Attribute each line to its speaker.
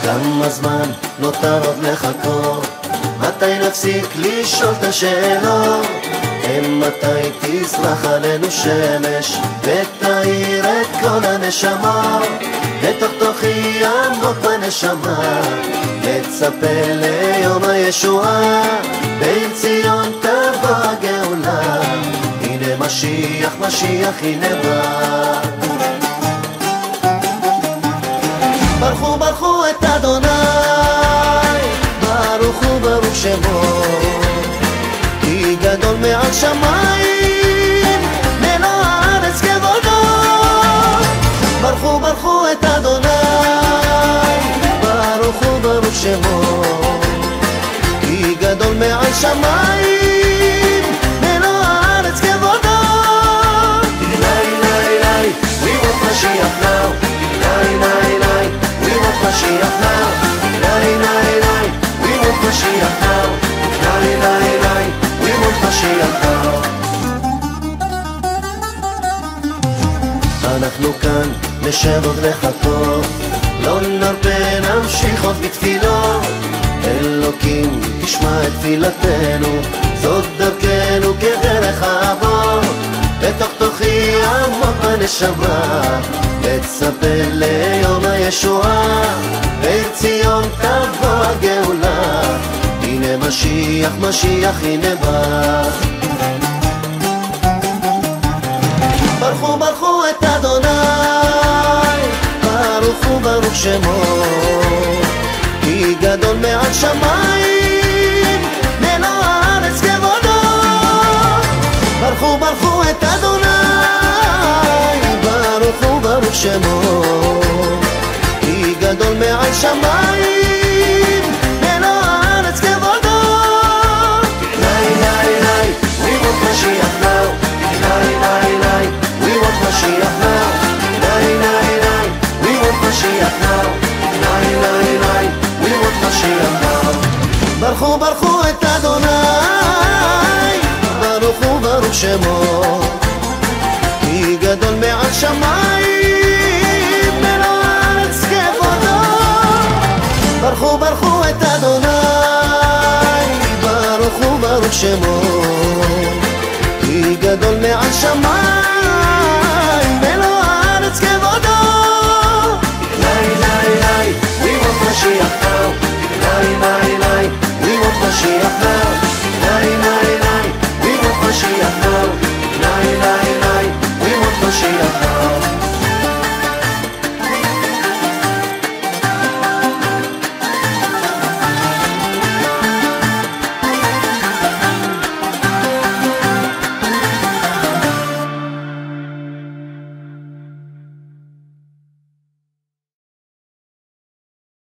Speaker 1: כמה זמן נותר עוד לחכות? מתי נפסיק לשאול את השאלות? מתי תזרח עלינו שמש ותאיר את כל הנשמה? בתוך תוכי עמוק בנשמה מצפה ליום הישועה, בעיר ציון תבוא הגאולה, הנה משיח, משיח הנה בא. ברכו ברכו את אדוני, ברוך הוא ברוך שמו, כי גדול מעל שמיים, מלוא הארץ כבודו. ברכו ברכו את אדוני, ברוך הוא ברוך שמו, כי גדול מעל שמיים, מלוא הארץ כבודו. אילאי אילאי אילאי, we want Mashiach now. אילאי אילאי אילאי, we want Mashiach now. אילאי אילאי אילאי, we want Mashiach now. אילאי אילאי אילאי, we want Mashiach now. אנחנו כאן נשב עוד לחכות, לא נרפה נמשיך עוד בתפילות. אלוקים תשמע את תפילתנו, זאת דרכנו כדרך העבור. בתוך תוכי עמוק בנשמה מצפה ליום הישועה, בעיר ציון תבוא הגאולה, הנה משיח, משיח הנה בא. ברכו ברכו את אדוני, ברוך הוא ברוך שמו, כי גדול מעל שמיים, מלוא הארץ כבודו. ברכו ברכו את אדוני, ברוך הוא ברוך שמו, כי גדול מעל שמיים, מלוא הארץ כבודו. אילאי אילאי אילאי, we want Mashiach now. אילאי אילאי אילאי, we want Mashiach now. אילאי אילאי אילאי, we want Mashiach now. אילאי אילאי אילאי, we want Mashiach now. ברכו ברכו את אדוני, ברוך הוא ברוך שמו, כי גדול מעל שמיים, מלוא הארץ כבודו. ברכו ברכו את אדוני, ברוך הוא ברוך שמו,